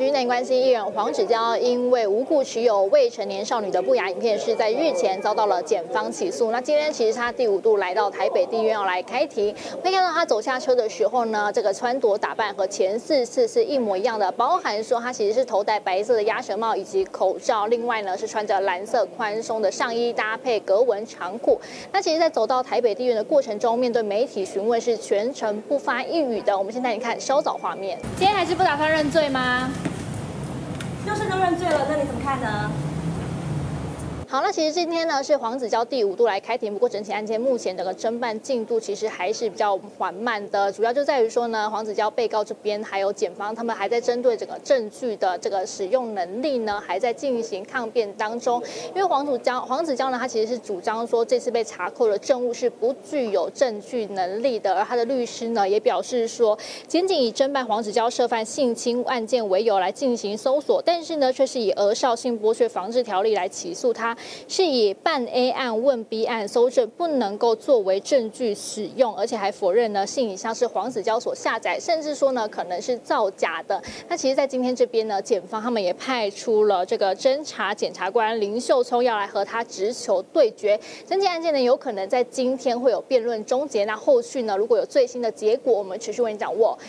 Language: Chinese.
续内关系艺人黄子佼因为无故持有未成年少女的不雅影片，是在日前遭到了检方起诉。那今天其实他第5度来到台北地院要来开庭，可以看到他走下车的时候呢，这个穿着打扮和前4次是一模一样的，包含说他其实是头戴白色的鸭舌帽以及口罩，另外呢是穿着蓝色宽松的上衣搭配格纹长裤。那其实，在走到台北地院的过程中，面对媒体询问是全程不发一语的。我们先带你看稍早画面。今天还是不打算认罪吗？ 就认罪了，那你怎么看呢？ 好，那其实今天呢是黄子佼第5度来开庭，不过整起案件目前整个侦办进度其实还是比较缓慢的，主要就在于说呢，黄子佼被告这边还有检方他们还在针对整个证据的这个使用能力呢，还在进行抗辩当中。因为黄子佼呢，他其实是主张说这次被查扣的证物是不具有证据能力的，而他的律师呢也表示说，检警以侦办黄子佼涉犯性侵案件为由来进行搜索，但是呢却是以儿少性剥削防治条例来起诉他。是以办 A 案问 B 案搜证不能够作为证据使用，而且还否认呢信影像是黄子佼所下载，甚至说呢可能是造假的。那其实，在今天这边呢，检方他们也派出了这个侦查检察官林秀聪要来和他直球对决。整起案件呢，有可能在今天会有辩论终结。那后续呢，如果有最新的结果，我们持续为你掌握。